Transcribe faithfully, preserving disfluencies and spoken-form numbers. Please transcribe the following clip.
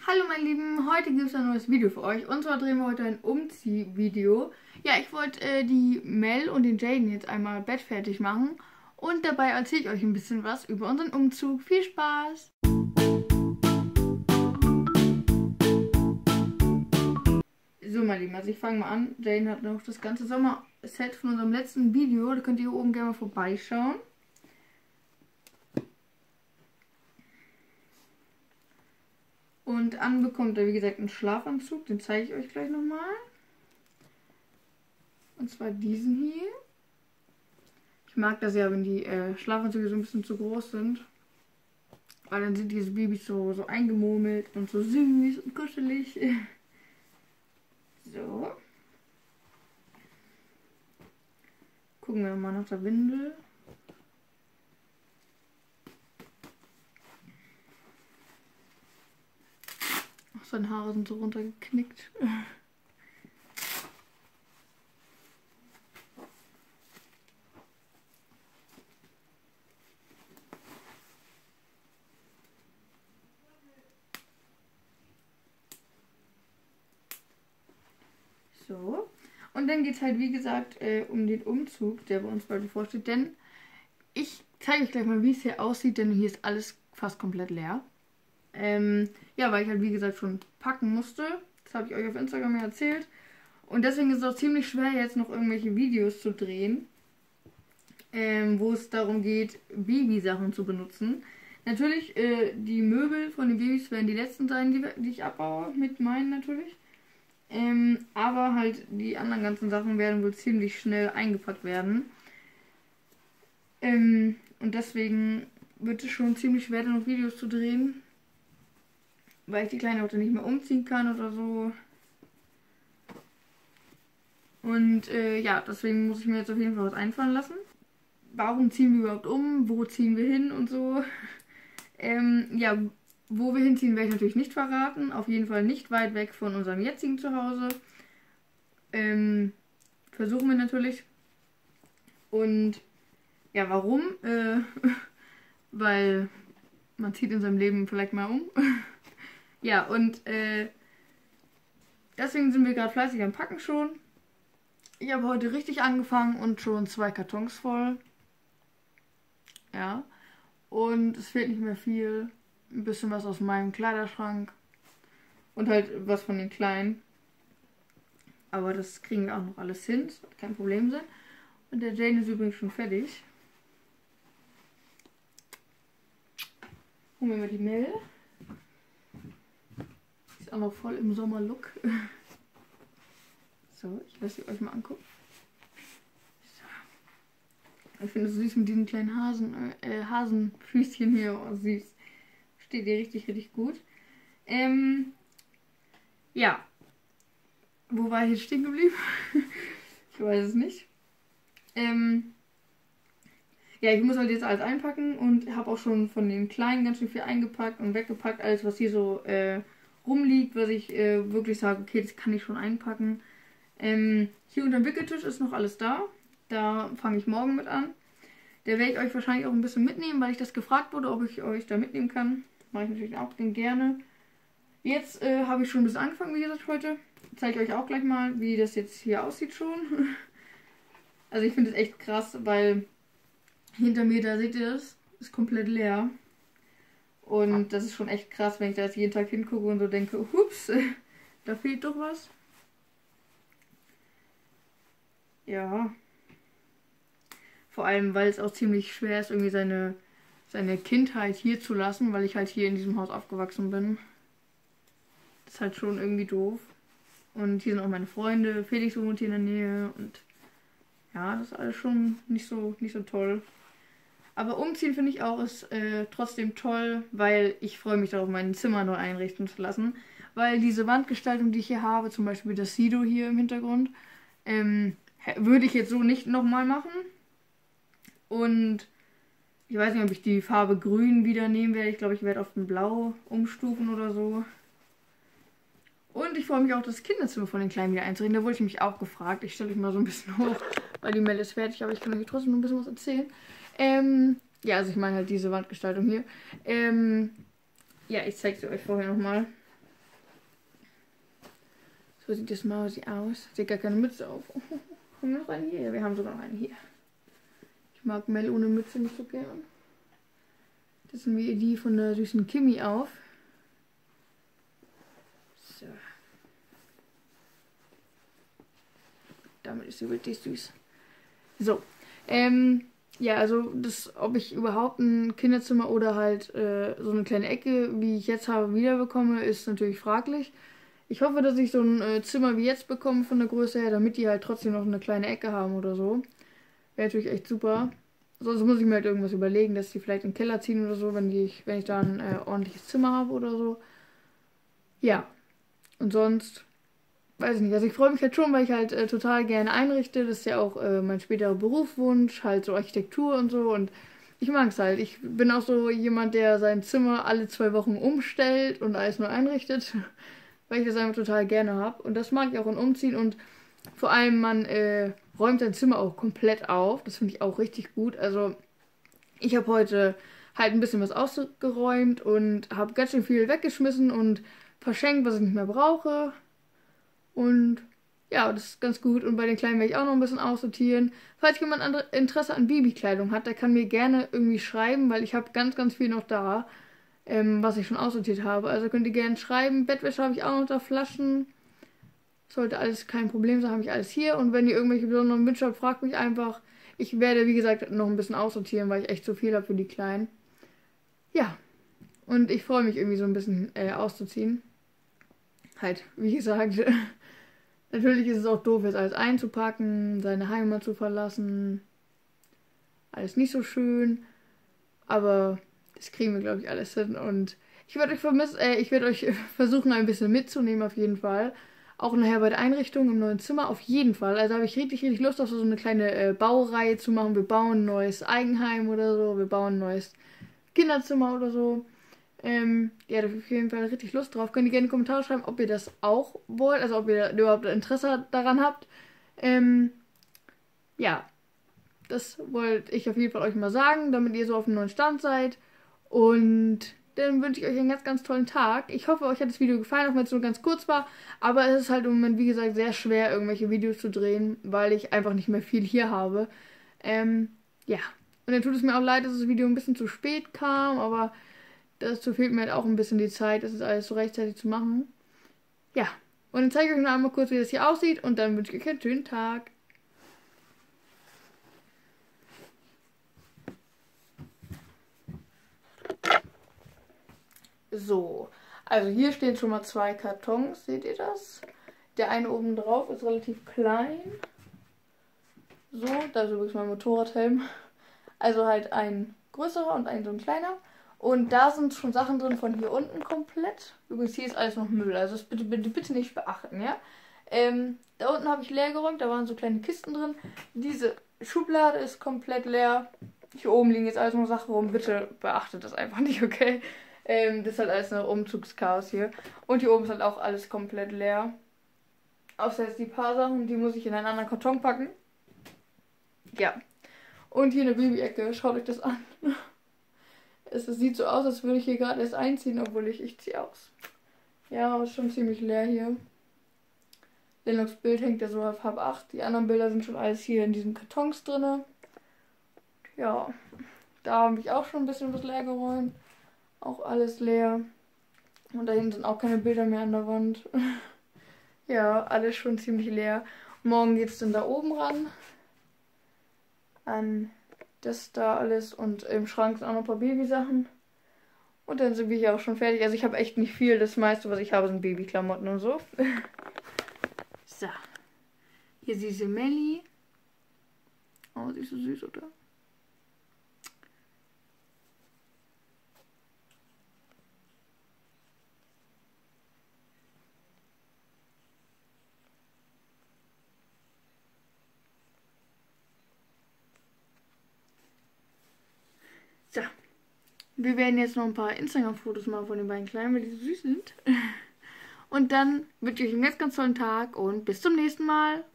Hallo meine Lieben, heute gibt es ein neues Video für euch und zwar drehen wir heute ein Umzieh-Video. Ja, ich wollte äh, die Mel und den Jaden jetzt einmal bettfertig machen und dabei erzähle ich euch ein bisschen was über unseren Umzug. Viel Spaß! So meine Lieben, also ich fange mal an. Jaden hat noch das ganze Sommerset von unserem letzten Video, da könnt ihr hier oben gerne mal vorbeischauen. Und an bekommt er, wie gesagt, einen Schlafanzug. Den zeige ich euch gleich nochmal. Und zwar diesen hier. Ich mag das ja, wenn die äh, Schlafanzüge so ein bisschen zu groß sind. Weil dann sind diese Babys so, so eingemurmelt und so süß und kuschelig. So. Gucken wir mal nach der Windel. Seine Haare sind so runtergeknickt. So. Und dann geht es halt, wie gesagt, äh, um den Umzug, der bei uns bald bevorsteht. Denn ich zeige euch gleich mal, wie es hier aussieht, denn hier ist alles fast komplett leer. Ähm, ja, weil ich halt wie gesagt schon packen musste. Das habe ich euch auf Instagram ja erzählt. Und deswegen ist es auch ziemlich schwer, jetzt noch irgendwelche Videos zu drehen, ähm, wo es darum geht, Babysachen zu benutzen. Natürlich, äh, die Möbel von den Babys werden die letzten sein, die, die ich abbaue, mit meinen natürlich. Ähm, aber halt die anderen ganzen Sachen werden wohl ziemlich schnell eingepackt werden. Ähm, und deswegen wird es schon ziemlich schwer, noch Videos zu drehen. Weil ich die Kleine auch dann nicht mehr umziehen kann oder so. Und äh, ja, deswegen muss ich mir jetzt auf jeden Fall was einfallen lassen. Warum ziehen wir überhaupt um? Wo ziehen wir hin und so? ähm, ja, wo wir hinziehen, werde ich natürlich nicht verraten. Auf jeden Fall nicht weit weg von unserem jetzigen Zuhause. Ähm, versuchen wir natürlich. Und ja, warum? Äh, weil man zieht in seinem Leben vielleicht mal um. Ja, und äh, deswegen sind wir gerade fleißig am Packen schon. Ich habe heute richtig angefangen und schon zwei Kartons voll. Ja. Und es fehlt nicht mehr viel. Ein bisschen was aus meinem Kleiderschrank. Und halt was von den Kleinen. Aber das kriegen wir auch noch alles hin. Das wird kein Problem sein. Und der Jane ist übrigens schon fertig. Holen wir mal die Mel. Ist auch noch voll im Sommerlook. So, ich lasse sie euch mal angucken. So. Ich finde es süß mit diesen kleinen Hasen, äh, Hasenfüßchen hier. Oh, süß. Steht ihr richtig, richtig gut. Ähm, ja. Wo war ich jetzt stehen geblieben? Ich weiß es nicht. Ähm, ja, ich muss halt jetzt alles einpacken und habe auch schon von den Kleinen ganz schön viel eingepackt und weggepackt. Alles, was hier so äh, rumliegt, was ich äh, wirklich sage, okay, das kann ich schon einpacken. Ähm, hier unter dem Wickeltisch ist noch alles da. Da fange ich morgen mit an. Der werde ich euch wahrscheinlich auch ein bisschen mitnehmen, weil ich das gefragt wurde, ob ich euch da mitnehmen kann. Mache ich natürlich auch gerne. Jetzt äh, habe ich schon ein bisschen angefangen, wie gesagt, heute. Zeige ich euch auch gleich mal, wie das jetzt hier aussieht schon. Also ich finde es echt krass, weil hinter mir, da seht ihr das, ist komplett leer. Und das ist schon echt krass, wenn ich da jetzt jeden Tag hingucke und so denke, ups, da fehlt doch was. Ja. Vor allem, weil es auch ziemlich schwer ist, irgendwie seine, seine Kindheit hier zu lassen, weil ich halt hier in diesem Haus aufgewachsen bin. Das ist halt schon irgendwie doof. Und hier sind auch meine Freunde, Felix wohnt hier in der Nähe und ja, das ist alles schon nicht so, nicht so toll. Aber umziehen finde ich auch ist äh, trotzdem toll, weil ich freue mich darauf, mein Zimmer neu einrichten zu lassen. Weil diese Wandgestaltung, die ich hier habe, zum Beispiel das Sido hier im Hintergrund, ähm, würde ich jetzt so nicht nochmal machen. Und ich weiß nicht, ob ich die Farbe grün wieder nehmen werde. Ich glaube, ich werde auf den Blau umstufen oder so. Und ich freue mich auch, das Kinderzimmer von den Kleinen wieder einzurichten. Da wurde ich mich auch gefragt. Ich stelle euch mal so ein bisschen hoch, weil die Mel ist fertig, aber ich kann euch trotzdem noch ein bisschen was erzählen. Ähm, ja, also ich meine halt diese Wandgestaltung hier. Ähm, ja, ich zeige sie euch vorher nochmal. So sieht das Mausi aus. Sie hat gar keine Mütze auf. Haben wir noch eine hier? Ja, wir haben sogar noch eine hier. Ich mag Mel ohne Mütze nicht so gern. Das sind wie die von der süßen Kimi auf. So. Damit ist sie wirklich süß. So. Ähm, ja, also das, ob ich überhaupt ein Kinderzimmer oder halt äh, so eine kleine Ecke, wie ich jetzt habe, wiederbekomme, ist natürlich fraglich. Ich hoffe, dass ich so ein äh, Zimmer wie jetzt bekomme von der Größe her, damit die halt trotzdem noch eine kleine Ecke haben oder so. Wäre natürlich echt super. Sonst muss ich mir halt irgendwas überlegen, dass die vielleicht in den Keller ziehen oder so, wenn, die, wenn ich da ein äh, ordentliches Zimmer habe oder so. Ja. Und sonst, weiß ich nicht. Also ich freue mich halt schon, weil ich halt äh, total gerne einrichte. Das ist ja auch äh, mein späterer Berufswunsch, halt so Architektur und so. Und ich mag es halt. Ich bin auch so jemand, der sein Zimmer alle zwei Wochen umstellt und alles neu einrichtet. Weil ich das einfach total gerne habe. Und das mag ich auch in Umziehen. Und vor allem, man äh, räumt sein Zimmer auch komplett auf. Das finde ich auch richtig gut. Also, ich habe heute halt ein bisschen was ausgeräumt und habe ganz schön viel weggeschmissen und verschenkt, was ich nicht mehr brauche. Und ja, das ist ganz gut. Und bei den Kleinen werde ich auch noch ein bisschen aussortieren. Falls jemand andere Interesse an Babykleidung hat, der kann mir gerne irgendwie schreiben, weil ich habe ganz, ganz viel noch da. Ähm, was ich schon aussortiert habe. Also könnt ihr gerne schreiben. Bettwäsche habe ich auch noch da, Flaschen. Sollte alles kein Problem sein, habe ich alles hier. Und wenn ihr irgendwelche besonderen Wünsche habt, fragt mich einfach. Ich werde, wie gesagt, noch ein bisschen aussortieren, weil ich echt so viel habe für die Kleinen. Ja. Und ich freue mich irgendwie so ein bisschen äh, auszuziehen. Halt, wie gesagt. Natürlich ist es auch doof, jetzt alles einzupacken, seine Heimat zu verlassen. Alles nicht so schön. Aber das kriegen wir, glaube ich, alles hin. Und ich werde euch vermissen, äh, ich werde euch versuchen, ein bisschen mitzunehmen, auf jeden Fall. Auch nachher bei der Einrichtung im neuen Zimmer, auf jeden Fall. Also habe ich richtig, richtig Lust auf so eine kleine äh, Baureihe zu machen. Wir bauen ein neues Eigenheim oder so. Wir bauen ein neues Kinderzimmer oder so. Ähm, ja, da habe ich auf jeden Fall richtig Lust drauf. Könnt ihr gerne in die Kommentare schreiben, ob ihr das auch wollt. Also ob ihr überhaupt Interesse daran habt. Ähm, ja, das wollte ich auf jeden Fall euch mal sagen, damit ihr so auf dem neuen Stand seid. Und dann wünsche ich euch einen ganz, ganz tollen Tag. Ich hoffe, euch hat das Video gefallen, auch wenn es nur ganz kurz war. Aber es ist halt im Moment, wie gesagt, sehr schwer, irgendwelche Videos zu drehen, weil ich einfach nicht mehr viel hier habe. Ähm, ja. Und dann tut es mir auch leid, dass das Video ein bisschen zu spät kam, aber dazu fehlt mir halt auch ein bisschen die Zeit, das ist alles so rechtzeitig zu machen. Ja. Und dann zeige ich euch noch einmal kurz, wie das hier aussieht und dann wünsche ich euch einen schönen Tag. So, also hier stehen schon mal zwei Kartons, seht ihr das? Der eine oben drauf ist relativ klein. So, da ist übrigens mein Motorradhelm. Also halt ein größerer und ein so ein kleiner. Und da sind schon Sachen drin von hier unten komplett. Übrigens hier ist alles noch Müll, also das bitte, bitte, bitte nicht beachten, ja? Ähm, da unten habe ich leer geräumt, da waren so kleine Kisten drin. Diese Schublade ist komplett leer. Hier oben liegen jetzt alles nur Sachen rum, bitte beachtet das einfach nicht, okay? Ähm, das ist halt alles eine Umzugschaos hier. Und hier oben ist halt auch alles komplett leer. Außer jetzt die paar Sachen, die muss ich in einen anderen Karton packen. Ja. Und hier eine Baby-Ecke, schaut euch das an. Es, es sieht so aus, als würde ich hier gerade erst einziehen, obwohl ich, ich ziehe aus. Ja, aber ist schon ziemlich leer hier. Lennox Bild hängt ja so auf halb acht. Die anderen Bilder sind schon alles hier in diesen Kartons drin. Ja, da habe ich auch schon ein bisschen was leer geräumt. Auch alles leer. Und da hinten sind auch keine Bilder mehr an der Wand. Ja, alles schon ziemlich leer. Morgen geht es dann da oben ran. An das da alles. Und im Schrank sind auch noch ein paar Babysachen. Und dann sind wir hier auch schon fertig. Also ich habe echt nicht viel. Das meiste, was ich habe, sind Babyklamotten und so. So. Hier süße Melli. Oh, sie ist so süß, oder? So. Wir werden jetzt noch ein paar Instagram-Fotos machen von den beiden Kleinen, weil die so süß sind. Und dann wünsche ich euch einen ganz, ganz tollen Tag und bis zum nächsten Mal.